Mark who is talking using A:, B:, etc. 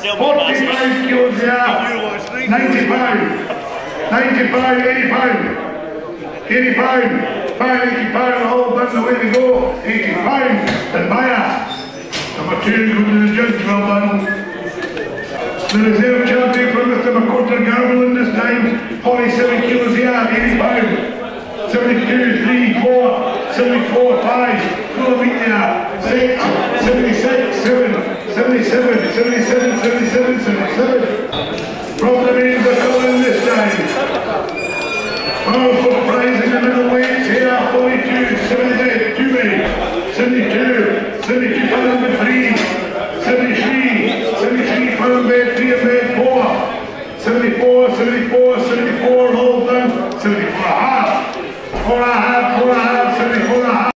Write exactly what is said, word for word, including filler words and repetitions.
A: forty-five kilos the half, ninety pounds, ninety pounds, eighty pounds, eighty pounds, five eighty pounds, all done the way to go, eighty pounds, and buyer. Number two, go to the judge, well done. The reserve champion for Mister McCorter Garvelin this time, forty-seven kilos the half, eighty pounds, seventy-two, three, four, seventy-four, five, full of meat there, six, seventy-six, seven, seventy-seven, seventy-seven, seventy-seven, seventy-seven. From the names are coming this time. Oh, for the prize in the middleweights here, forty-two, seventy-two, seventy-two, seventy-two pound number three, seventy-three, seventy-three pound bed three and bed four, seventy-four, seventy-four, seventy-four, all done, seventy-four and a half, four and a half.